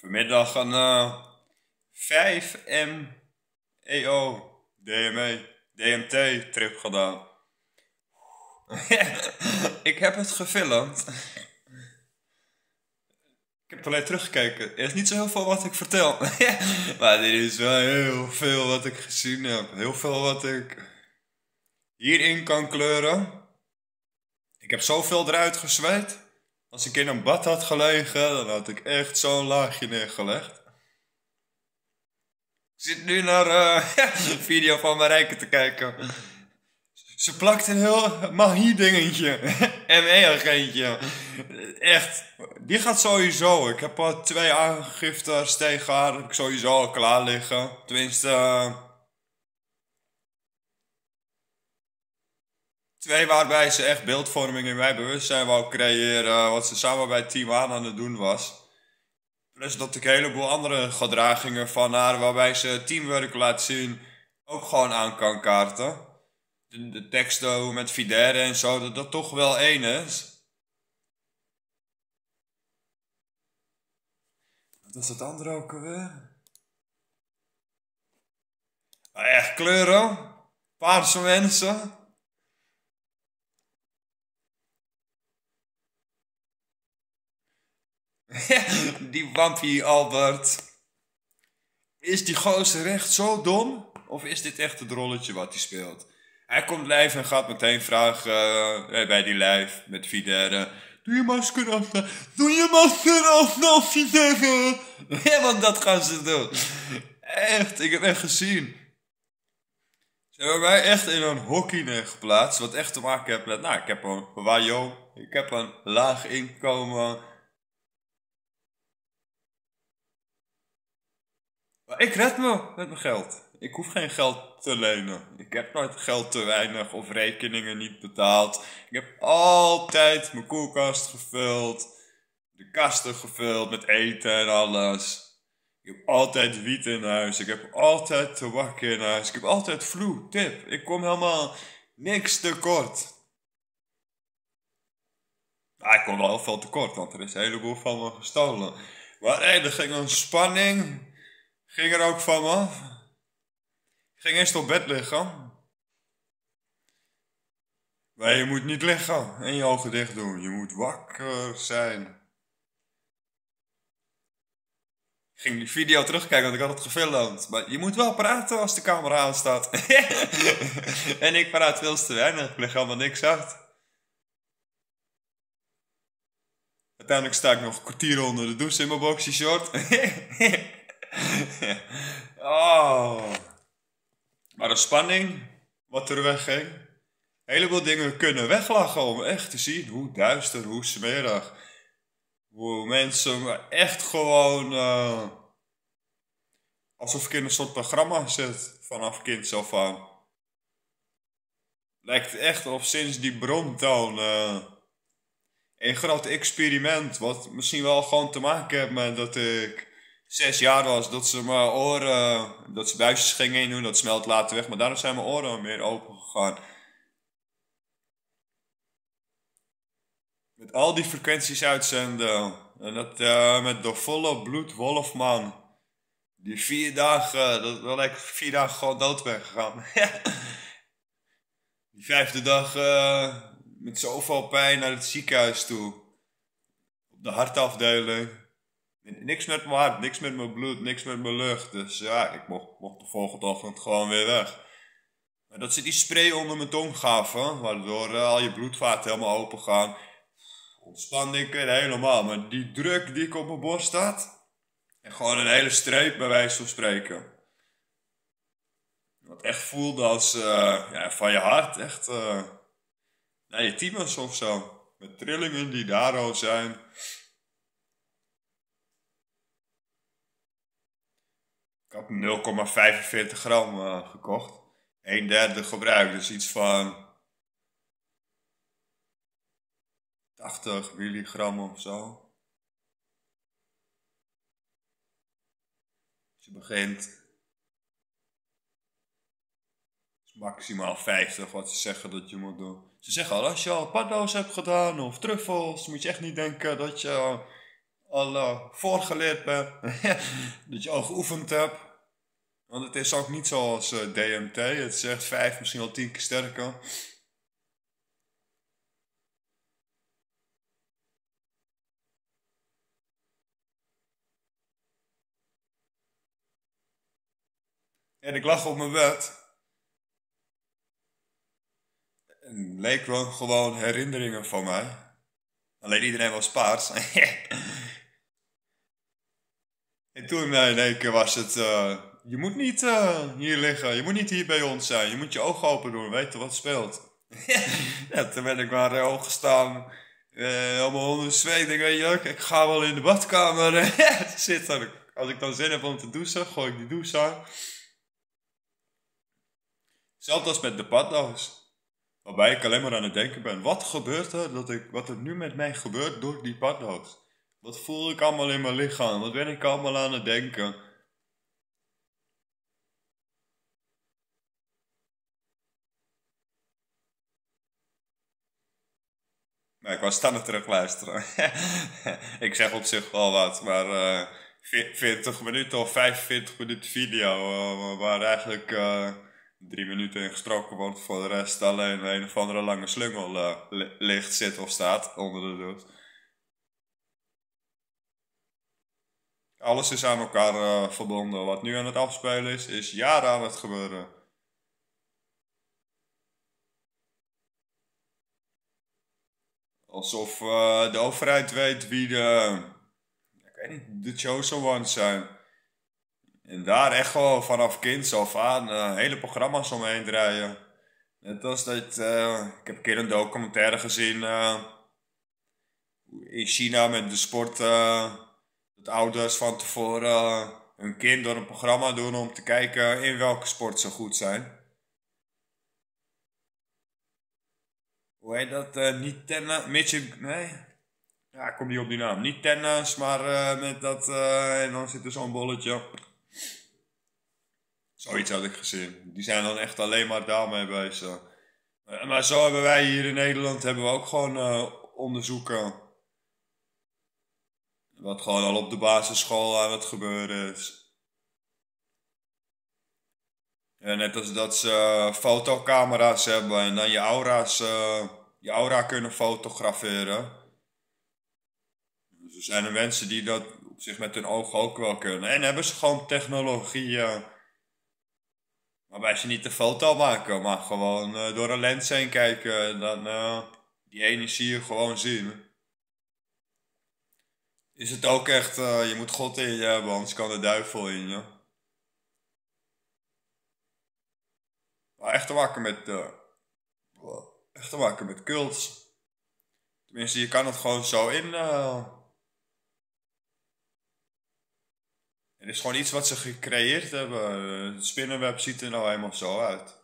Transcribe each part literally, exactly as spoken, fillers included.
Vanmiddag een uh, vijf M E O D M E D M T trip gedaan. Ik heb het gefilmd. Ik heb het alleen teruggekeken. Er is niet zo heel veel wat ik vertel. Maar dit is wel heel veel wat ik gezien heb. Heel veel wat ik hierin kan kleuren. Ik heb zoveel eruit gezweet. Als ik in een bad had gelegen, dan had ik echt zo'n laagje neergelegd. Ik zit nu naar uh, een video van Marijke te kijken. Ze plakt een heel magie dingetje. M E-agentje. Echt. Die gaat sowieso. Ik heb al twee aangiftes tegen haar. Heb ik sowieso al klaar liggen. Tenminste. Uh, twee waarbij ze echt beeldvorming in mijn bewustzijn wou creëren. Wat ze samen bij Team aan aan het doen was. Plus dat ik een heleboel andere gedragingen van haar waarbij ze teamwork laat zien. Ook gewoon aan kan kaarten. De, de teksten met Videre en zo, dat dat toch wel één is. Wat is het andere ook alweer? Nou, echt kleuren. Paarse mensen. Die Wampie Albert. Is die gozer echt zo dom? Of is dit echt het rolletje wat hij speelt? Hij komt live en gaat meteen vragen uh, bij die live met Videre. Doe je masker af, doe je masker af, nou Videre. Ja, want dat gaan ze doen. Echt, ik heb echt gezien. Ze hebben mij echt in een hockey neergeplaatst. Wat echt te maken heeft met, nou, ik heb een wajo. Ik heb een laag inkomen. Maar ik red me met mijn geld. Ik hoef geen geld te lenen. Ik heb nooit geld te weinig of rekeningen niet betaald. Ik heb altijd mijn koelkast gevuld. De kasten gevuld met eten en alles. Ik heb altijd wiet in huis. Ik heb altijd tabak in huis. Ik heb altijd vloe, tip. Ik kom helemaal niks tekort. Nou, ik kom wel heel veel tekort, want er is een heleboel van me gestolen. Maar hé, er ging een spanning. Ging er ook van me. Ik ging eerst op bed liggen. Maar je moet niet liggen en je ogen dicht doen. Je moet wakker zijn. Ik ging die video terugkijken, want ik had het gefilmd. Maar je moet wel praten als de camera aanstaat. En ik praat veel te weinig. Ik lig helemaal niks uit. Uiteindelijk sta ik nog een kwartier onder de douche in mijn boxyshort. Oh. Maar de spanning, wat er wegging. Een heleboel dingen kunnen weglachen om echt te zien hoe duister, hoe smerig. Hoe mensen echt gewoon... Uh, alsof ik in een soort programma zit, vanaf kinds af aan. Lijkt echt of sinds die brontoon... Uh, een groot experiment, wat misschien wel gewoon te maken heeft met dat ik... Zes jaar was, dat ze mijn oren, dat ze buisjes gingen in doen, dat smelt later weg. Maar daarom zijn mijn oren meer open gegaan. Met al die frequenties uitzenden. En dat uh, met de volle bloed Wolfman. Die vier dagen, dat wel ik vier dagen gewoon dood ben gegaan. Die vijfde dag uh, met zoveel pijn naar het ziekenhuis toe. Op de hartafdeling. Niks met mijn hart, niks met mijn bloed, niks met mijn lucht. Dus ja, ik mocht, mocht de volgende ochtend gewoon weer weg. Maar dat ze die spray onder mijn tong gaven, waardoor uh, al je bloedvaten helemaal open gaan. Ontspan ik er helemaal. Maar die druk die ik op mijn borst had, en gewoon een hele streep bij wijze van spreken. Wat echt voelde als uh, ja, van je hart, echt uh, naar je thymus of zo. Met trillingen die daar al zijn. Ik had nul komma vijfenveertig gram uh, gekocht. Een derde gebruikt, dus iets van tachtig milligram of zo. Als je begint, is maximaal vijftig wat ze zeggen dat je moet doen. Ze zeggen al, als je al paddo's hebt gedaan of truffels, moet je echt niet denken dat je al uh, voorgeleerd bent. Dat je al geoefend hebt. Want het is ook niet zoals uh, D M T. Het is echt vijf, misschien wel tien keer sterker. En ik lag op mijn bed. En leek wel gewoon herinneringen van mij. Alleen iedereen was paars. En toen uh, in één keer was het... Uh, je moet niet uh, hier liggen. Je moet niet hier bij ons zijn. Je moet je ogen open doen. Weten wat speelt. Ja, toen ben ik maar uh, opgestaan. Uh, allemaal onder de zweet. Ik weet je ook, ik ga wel in de badkamer zitten. Als ik dan zin heb om te douchen, gooi ik die douche aan. Zelfs als met de paddo's. Waarbij ik alleen maar aan het denken ben. Wat gebeurt er, dat ik, wat er nu met mij gebeurt door die paddo's? Wat voel ik allemaal in mijn lichaam? Wat ben ik allemaal aan het denken? Maar ik was standaard terug luisteren. Ik zeg op zich wel wat, maar uh, veertig minuten of vijfenveertig minuten video, uh, waar eigenlijk uh, drie minuten in gesproken wordt. Voor de rest alleen een of andere lange slungel uh, li ligt, zit of staat onder de doos. Alles is aan elkaar uh, verbonden. Wat nu aan het afspelen is, is jaren aan het gebeuren. Alsof uh, de overheid weet wie de, ik weet niet, de chosen ones zijn. En daar echt gewoon vanaf kinds af aan uh, hele programma's omheen draaien. Net als dat, uh, ik heb een keer een documentaire gezien uh, in China met de sport. Uh, dat ouders van tevoren uh, hun kind door een programma doen om te kijken in welke sport ze goed zijn. Hoe heet dat? Uh, niet tennis, Mitchell, nee? Ja, ik kom niet op die naam. Niet tennis, maar uh, met dat, uh, en dan zit er zo'n bolletje. Zoiets had ik gezien. Die zijn dan echt alleen maar daarmee bezig. Uh, maar zo hebben wij hier in Nederland hebben we ook gewoon uh, onderzoeken. Wat gewoon al op de basisschool aan het gebeuren is. Ja, net als dat ze uh, fotocamera's hebben en dan je aura's, uh, je aura kunnen fotograferen. Dus er zijn er mensen die dat op zich met hun ogen ook wel kunnen. En hebben ze gewoon technologie uh, waarbij ze niet de foto maken, maar gewoon uh, door een lens heen kijken en dan uh, die energie gewoon zien. Is het ook echt, uh, je moet God in je hebben, anders kan de duivel in je. Maar echt te maken met, uh, echt te maken met cults. Tenminste, je kan het gewoon zo in. Uh, het is gewoon iets wat ze gecreëerd hebben. Uh, het spinnenweb ziet er nou eenmaal zo uit.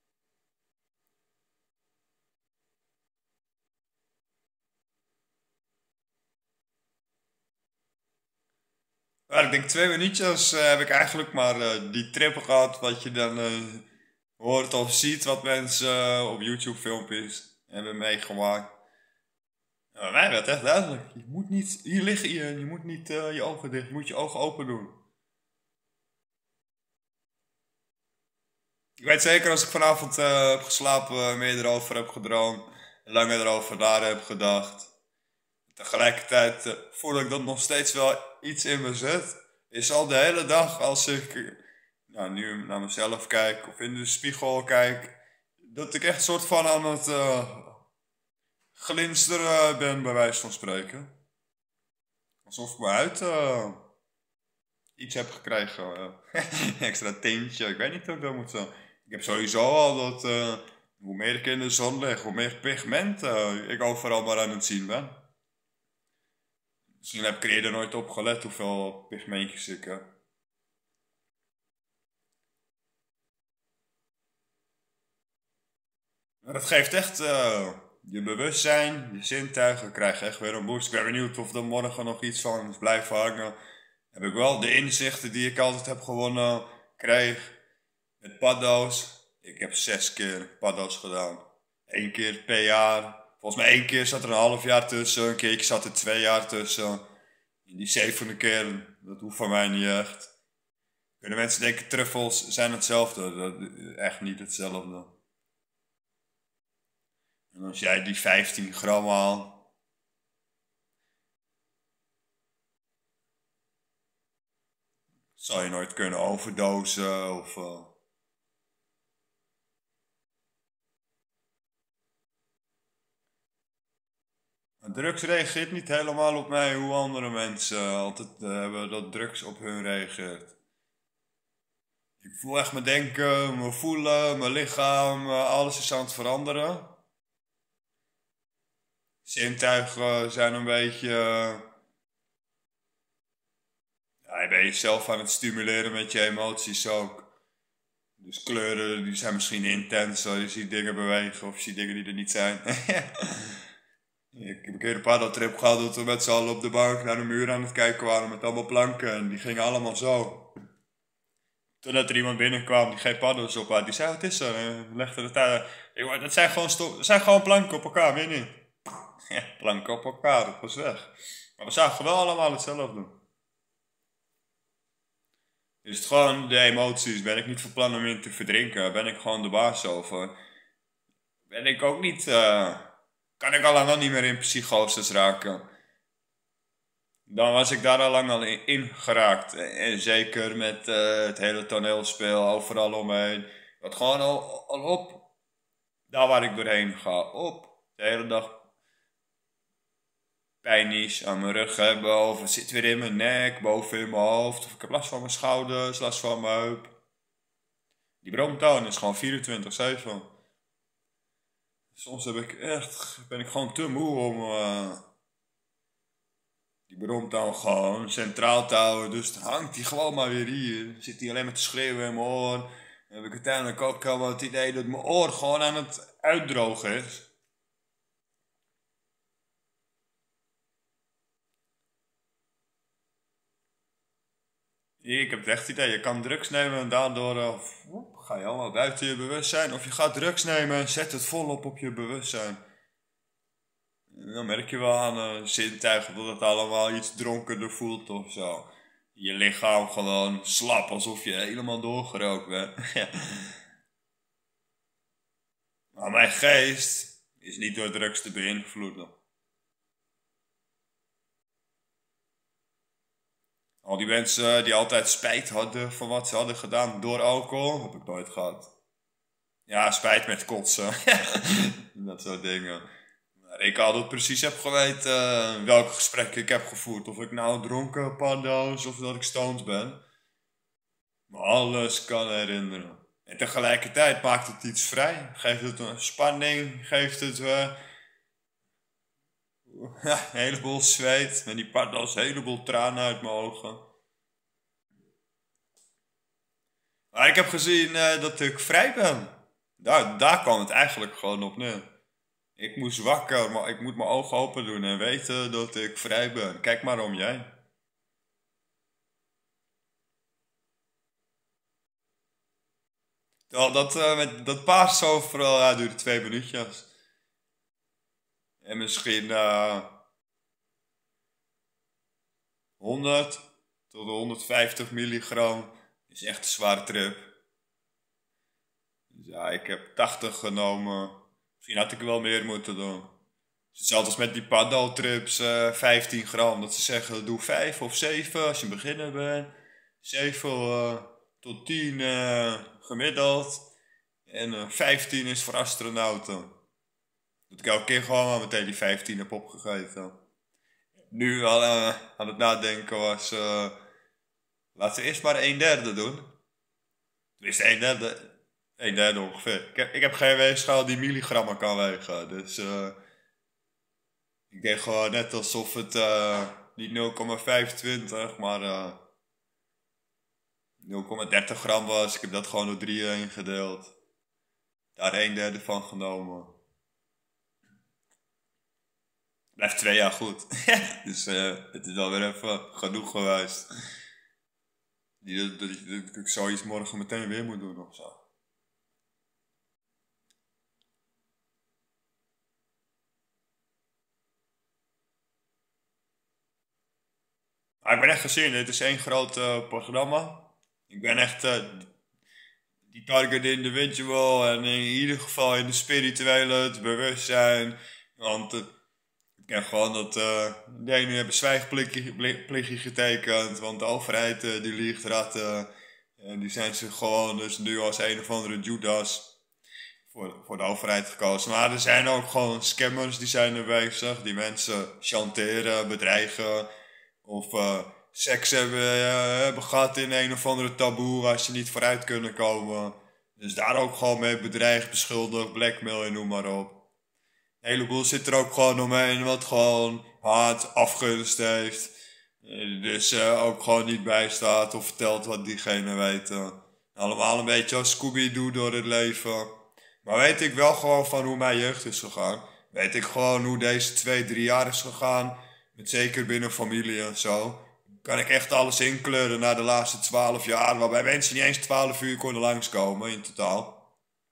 Maar ik denk twee minuutjes uh, heb ik eigenlijk maar uh, die trip gehad. Wat je dan uh, hoort of ziet wat mensen uh, op YouTube filmpjes hebben meegemaakt. Ja, bij mij werd het echt duidelijk. Je moet niet, hier liggen je, je moet niet uh, je ogen dicht, je moet je ogen open doen. Ik weet zeker als ik vanavond uh, heb geslapen, uh, meer erover heb gedroomd, langer erover na heb gedacht. Tegelijkertijd uh, voel ik dat nog steeds wel iets in me zit. Is al de hele dag als ik uh, nou, nu naar mezelf kijk of in de spiegel kijk, dat ik echt een soort van aan het uh, glinsteren ben, bij wijze van spreken. Alsof ik me uit uh, iets heb gekregen. Uh, extra tintje, ik weet niet hoe ik dat moet zeggen. Ik heb sowieso al dat uh, hoe meer ik in de zon lig, hoe meer pigment uh, ik overal maar aan het zien ben. Misschien heb ik er eerder nooit op gelet hoeveel pigmentjes ik heb. Maar dat geeft echt uh, je bewustzijn, je zintuigen krijgen echt weer een boost. Ik ben benieuwd of er morgen nog iets van is blijven hangen. Heb ik wel de inzichten die ik altijd heb gewonnen, kreeg. Met paddo's. Ik heb zes keer paddo's gedaan. Eén keer per jaar. Volgens mij één keer zat er een half jaar tussen. Een keertje zat er twee jaar tussen. Die zevende keer, dat hoeft van mij niet echt. Kunnen mensen denken, truffels zijn hetzelfde? Dat is echt niet hetzelfde. En als jij die vijftien gram haalt, zal je nooit kunnen overdosen of... Uh... Drugs reageert niet helemaal op mij hoe andere mensen altijd uh, hebben dat drugs op hun reageert. Ik voel echt mijn denken, mijn voelen, mijn lichaam, uh, alles is aan het veranderen. Zintuigen zijn een beetje... Uh... Ja, je bent jezelf aan het stimuleren met je emoties ook. Dus kleuren die zijn misschien intenser, je ziet dingen bewegen of je ziet dingen die er niet zijn. Ik heb een keer een paddeltrip gehad dat we met z'n allen op de bank naar de muur aan het kijken waren met allemaal planken en die gingen allemaal zo. Totdat er iemand binnenkwam die geen paddels op had, die zei wat is er? En legde het uit. Dat zijn gewoon, dat zijn gewoon planken op elkaar, weet je niet? Ja, planken op elkaar, dat was weg. Maar we zagen wel allemaal hetzelfde. Is het gewoon de emoties, ben ik niet van plan om in te verdrinken, ben ik gewoon de baas over. Ben ik ook niet, uh, kan ik al lang al niet meer in psychoses raken. Dan was ik daar al lang al in, in geraakt. En zeker met uh, het hele toneelspel, overal omheen. Wat gewoon al, al op, daar waar ik doorheen ga, op. De hele dag pijnies aan mijn rug hebben, of het zit weer in mijn nek, boven in mijn hoofd. Of ik heb last van mijn schouders, last van mijn heup. Die bromtoon is gewoon vierentwintig zeven. Soms heb ik echt, ben ik gewoon te moe om uh, die bromtoon gewoon centraal te houden. Dus dan hangt die gewoon maar weer hier. Zit hij alleen maar te schreeuwen in mijn oor. Dan heb ik uiteindelijk ook al het idee dat mijn oor gewoon aan het uitdrogen is. Ik heb het echt idee, je kan drugs nemen en daardoor uh, ga je allemaal buiten je bewustzijn. Of je gaat drugs nemen en zet het volop op je bewustzijn. En dan merk je wel aan uh, zintuigen dat het allemaal iets dronkerder voelt of zo. Je lichaam gewoon slap, alsof je helemaal doorgerookt bent. Maar mijn geest is niet door drugs te beïnvloeden. Al die mensen die altijd spijt hadden van wat ze hadden gedaan door alcohol, heb ik nooit gehad. Ja, spijt met kotsen. Dat soort dingen. Maar ik altijd precies heb geweten uh, welke gesprekken ik heb gevoerd. Of ik nou dronken, paddo's of dat ik stoned ben. Maar alles kan herinneren. En tegelijkertijd maakt het iets vrij. Geeft het een spanning. Geeft het uh, een heleboel zweet. En die paddo's, een heleboel tranen uit mijn ogen. Maar ik heb gezien uh, dat ik vrij ben. Daar, daar kwam het eigenlijk gewoon op neer. Ik moest wakker, maar ik moet mijn ogen open doen en weten dat ik vrij ben. Kijk maar om jij. Terwijl dat, uh, met dat paars overal, ja, duurde twee minuutjes. En misschien uh, honderd tot honderdvijftig milligram is echt een zware trip. Dus ja, ik heb tachtig genomen. Misschien had ik wel meer moeten doen. Hetzelfde als met die paddeltrips, uh, vijftien gram. Dat ze zeggen, doe vijf of zeven als je een beginner bent. zeven uh, tot tien uh, gemiddeld. En uh, vijftien is voor astronauten. Dat ik elke keer gewoon maar meteen die vijftien heb opgegeven. Nu al uh, aan het nadenken was, uh, laten we eerst maar een derde doen. Tenminste, een derde. Een derde ongeveer. Ik heb, ik heb geen weegschaal die milligrammen kan wegen. Dus uh, ik denk gewoon net alsof het uh, niet nul komma vijfentwintig, maar uh, nul komma dertig gram was. Ik heb dat gewoon door drie heen gedeeld. Daar een derde van genomen. Blijft twee jaar goed. Dus uh, het is alweer even genoeg geweest. Niet dat, dat, dat, dat ik zoiets morgen meteen weer moet doen ofzo. Maar ik ben echt gezien, het is één groot uh, programma. Ik ben echt uh, die target individual en in ieder geval in de spirituele, het bewustzijn. Want uh, ik ken gewoon dat uh, de ene hebben zwijgplichtje getekend, want de overheid uh, die liegt ratten. En die zijn ze gewoon dus nu als een of andere Judas voor, voor de overheid gekozen. Maar er zijn ook gewoon scammers die zijn er bezig, die mensen chanteren, bedreigen of uh, seks hebben, uh, hebben gehad in een of andere taboe waar ze niet vooruit kunnen komen. Dus daar ook gewoon mee bedreigd, beschuldigd, blackmail en noem maar op. Een heleboel zit er ook gewoon omheen wat gewoon haat, afgunst heeft. Dus uh, ook gewoon niet bijstaat of vertelt wat diegene weet. Uh. Allemaal een beetje als Scooby-Doo door het leven. Maar weet ik wel gewoon van hoe mijn jeugd is gegaan. Weet ik gewoon hoe deze twee, drie jaar is gegaan. Met zeker binnen familie en zo. Kan ik echt alles inkleuren naar de laatste twaalf jaar. Waarbij mensen niet eens twaalf uur konden langskomen in totaal.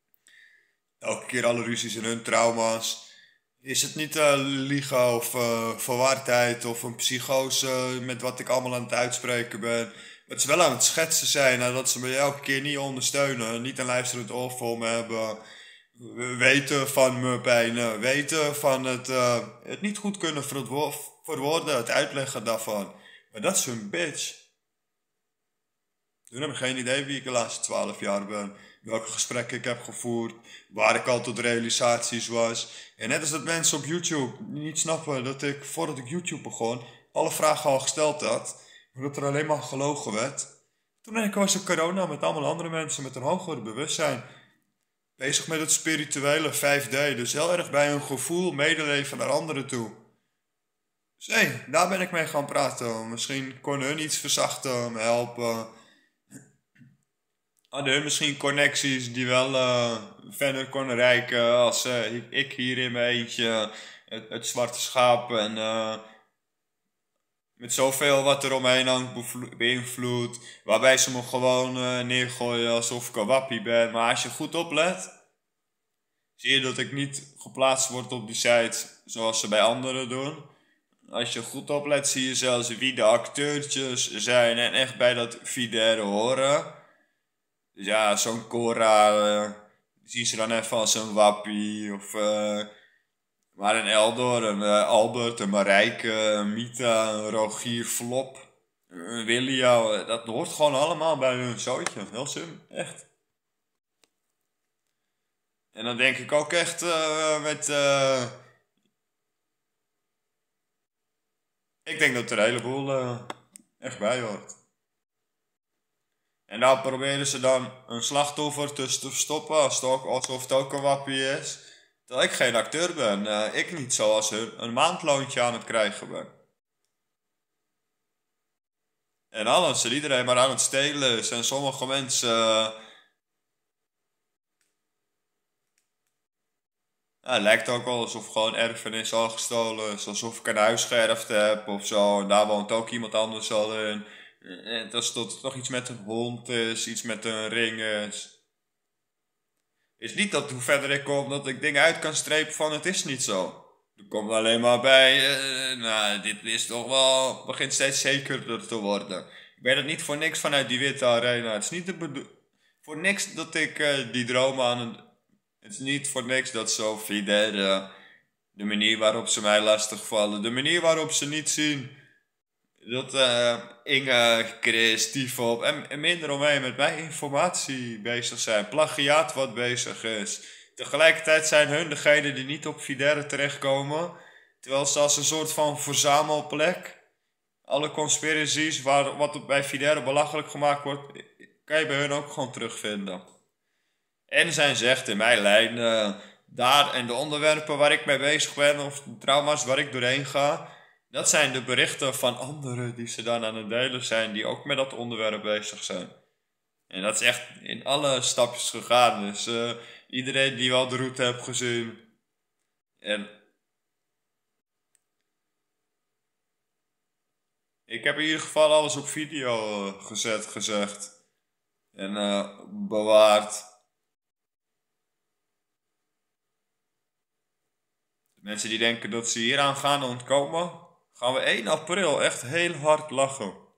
Elke keer alle ruzies en hun trauma's. Is het niet uh, liegen of uh, verwardheid of een psychose met wat ik allemaal aan het uitspreken ben. Dat ze wel aan het schetsen zijn en dat ze me elke keer niet ondersteunen. Niet een luisterend oor voor me hebben. Weten van mijn pijn. Weten van het, uh, het niet goed kunnen verwoorden. Het uitleggen daarvan. Maar dat is een bitch. Toen heb ik geen idee wie ik de laatste twaalf jaar ben. Welke gesprekken ik heb gevoerd. Waar ik al tot realisaties was. En net als dat mensen op YouTube niet snappen dat ik voordat ik YouTube begon. Alle vragen al gesteld had. Maar dat er alleen maar gelogen werd. Toen was er corona met allemaal andere mensen met een hoger bewustzijn. Bezig met het spirituele vijf D. Dus heel erg bij hun gevoel medeleven naar anderen toe. Dus hé, hey, daar ben ik mee gaan praten. Misschien kon hun iets verzachten, me helpen. Hadden hun misschien connecties die wel uh, verder konden reiken als uh, ik, ik hier in mijn eentje. Het, het zwarte schaap en uh, met zoveel wat er omheen hangt beïnvloed. Waarbij ze me gewoon uh, neergooien alsof ik een wappie ben. Maar als je goed oplet, zie je dat ik niet geplaatst word op die site zoals ze bij anderen doen. Als je goed oplet zie je zelfs wie de acteurtjes zijn en echt bij dat fidèle horen. Dus ja, zo'n Cora uh, zien ze dan even als een wappie. Of uh, maar een Eldor, een uh, Albert, een Marijke, een Mita, een Rogier Flop, een William. Uh, dat hoort gewoon allemaal bij hun zootje. Heel sim, echt. En dan denk ik ook echt uh, met... Uh, ik denk dat er een heleboel uh, echt bij hoort. En daar proberen ze dan een slachtoffer tussen te verstoppen, alsof het ook een wappie is. Terwijl ik geen acteur ben. Uh, ik niet zoals hun een maandloontje aan het krijgen ben. En alles, en iedereen maar aan het stelen is. En sommige mensen... Uh, ja, het lijkt ook wel alsof gewoon erfenis al gestolen is. Alsof ik een huis geërfd heb of zo. En daar woont ook iemand anders al in. En dat het toch iets met een hond is, iets met een ring is. Is niet dat hoe verder ik kom dat ik dingen uit kan strepen van het is niet zo. Er komt alleen maar bij, uh, nou dit is toch wel, begint steeds zekerder te worden. Ik ben het niet voor niks vanuit die witte arena. Het is niet de bedo- voor niks dat ik uh, die droom aan het... Het is niet voor niks dat zo fidèle, uh, de manier waarop ze mij lastigvallen, de manier waarop ze niet zien... Dat uh, Inge, Chris, Tivop en, en minder omheen met mijn informatie bezig zijn. Plagiaat wat bezig is. Tegelijkertijd zijn hun degenen die niet op Fidere terechtkomen. Terwijl ze als een soort van verzamelplek. Alle conspiracies waar, wat bij Fidere belachelijk gemaakt wordt, kan je bij hun ook gewoon terugvinden. En zijn zegt in mijn lijn, uh, daar en de onderwerpen waar ik mee bezig ben of de trauma's waar ik doorheen ga... Dat zijn de berichten van anderen die ze dan aan het delen zijn, die ook met dat onderwerp bezig zijn. En dat is echt in alle stapjes gegaan. Dus uh, iedereen die wel de route heeft gezien. En ik heb in ieder geval alles op video uh, gezet, gezegd. En uh, bewaard. De mensen die denken dat ze hieraan gaan ontkomen... gaan we één april echt heel hard lachen.